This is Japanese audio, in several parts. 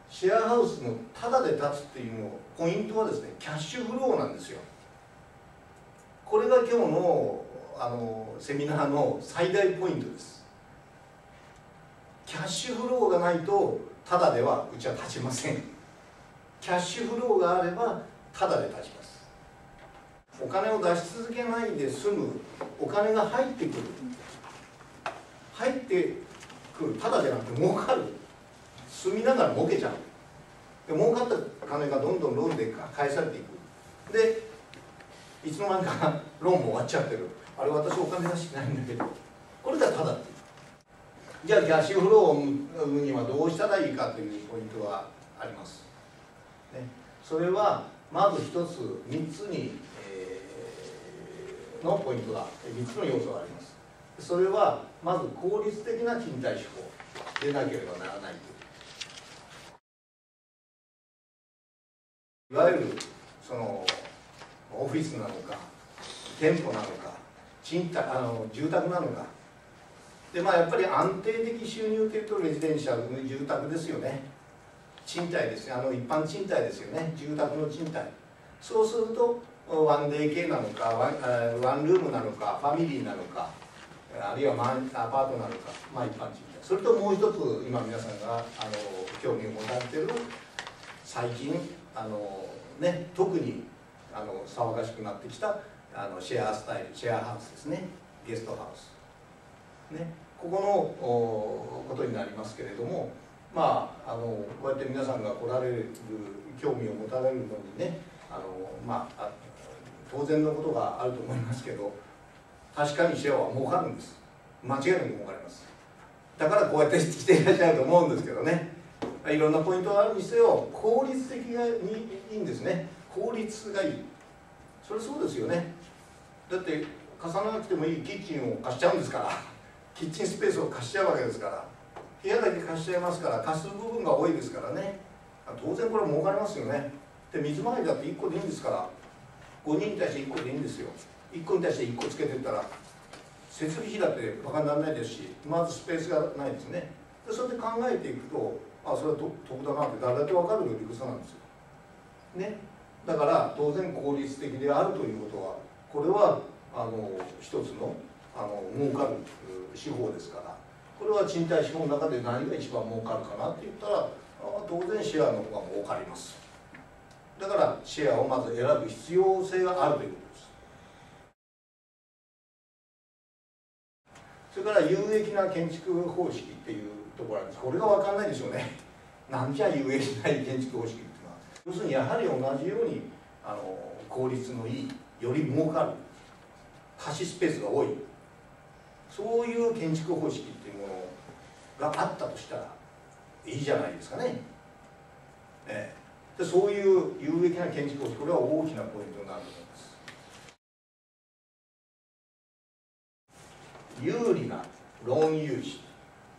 シェアハウスのタダで建つっていうのポイントはですね、キャッシュフローなんですよ。これが今日のセミナーの最大ポイントです。キャッシュフローがないとタダではうちは建ちません。キャッシュフローがあればタダで建ちます。お金を出し続けないで済む、お金が入ってくる、タダじゃなくて儲かる、住みながら儲けちゃう。で儲かった金がどんどんローンで返されていく。でいつの間にかローンも終わっちゃってる。あれ私お金出してないんだけど、これがタダっていう。じゃあキャッシュフローを生むにはどうしたらいいかというポイントがあります、ね、それはまず一つ3つに、のポイントが3つの要素があります。それはまず効率的な賃貸手法でなければならないという、いわゆるそのオフィスなのか店舗なのか住宅なのかで、やっぱり安定的収入というとレジデンシャルの住宅ですよね。賃貸ですよ、一般賃貸ですよね、住宅の賃貸。そうすると 1DK なのかワンルームなのかファミリーなのか、あるいはアパートなのか、一般賃貸。それともう一つ今皆さんが興味を持たれている最近特に騒がしくなってきたシェアスタイル、シェアハウスですね、ゲストハウス、ここのことになりますけれども、こうやって皆さんが来られる興味を持たれるのにね、当然のことがあると思いますけど、確かにシェアは儲かるんです。間違いなく儲かります。だからこうやって来ていらっしゃると思うんですけどね、いろんなポイントがあるにせよ効率的にいいんですね。効率がいい。それそうですよね。だって貸さなくてもいいキッチンを貸しちゃうんですから、キッチンスペースを貸しちゃうわけですから、部屋だけ貸しちゃいますから、貸す部分が多いですからね、当然これ儲かりますよね。で水回りだって1個でいいんですから、5人に対して1個でいいんですよ。1個に対して1個つけていったら設備費だってバカにならないですし、まずスペースがないですね。でそれで考えていくと、それは得だなって誰だって分かる理屈なんですよね。だから当然効率的であるということは、これは一つの儲かる手法ですから、これは賃貸手法の中で何が一番儲かるかなって言ったら、当然シェアの方が儲かります。だからシェアをまず選ぶ必要性があるということです。それから有益な建築方式っていうところなんです。これが分かんないでしょうね。なんじゃ有益ない建築方式っていうのは、要するにやはり同じように効率のいい、より儲かる、貸しスペースが多い、そういう建築方式っていうものがあったとしたらいいじゃないですかね。でそういう有益な建築方式、これは大きなポイントになると思います。有利なローン融資、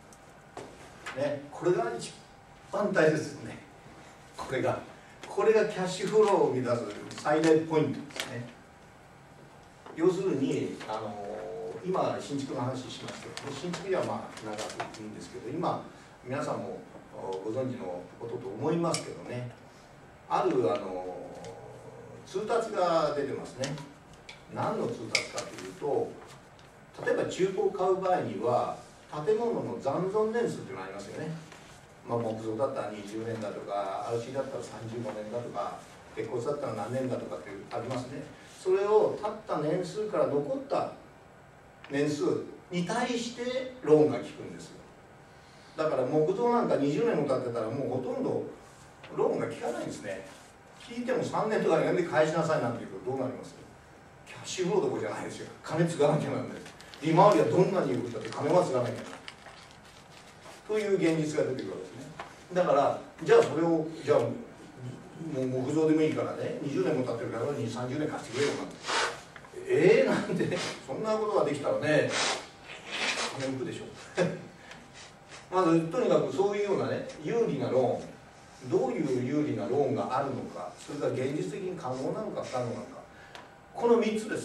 これが一番大切ですね。これがキャッシュフローを生み出す最大ポイントですね。要するに今新築の話しましたけど、新築では長くいいんですけど、今皆さんもご存知のことと思いますけどね、ある通達が出てますね。何の通達かというと、例えば中古を買う場合には建物の残存年数っていうのがありますよね。木造だったら20年だとか、RC だったら35年だとか、鉄骨だったら何年だとかってありますね。それを建った年数から残った年数に対してローンが効くんですよ。だから木造なんか20年も経ってたらもうほとんどローンが効かないんですね。聞いても3年とか4年で返しなさいなんていうとどうなります？キャッシュフローどころじゃないですよ。金継がなきゃなんない。利回りはどんなに良くたって金は継がなきゃならないという現実が出てくるわけですね。だからじゃあそれをもう木造でもいいからね、20年も経ってるから30年貸してくれよなんて、なんてそんなことができたらね、金浮くでしょまずとにかくそういうようなね、有利なローン、どういう有利なローンがあるのか、それが現実的に可能なのか不可能なのか、この3つです。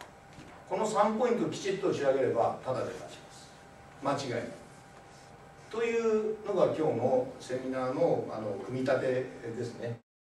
この3ポイントをきちっと仕上げればタダで立ちます。間違いない。 というのが今日のセミナーの組み立てですね。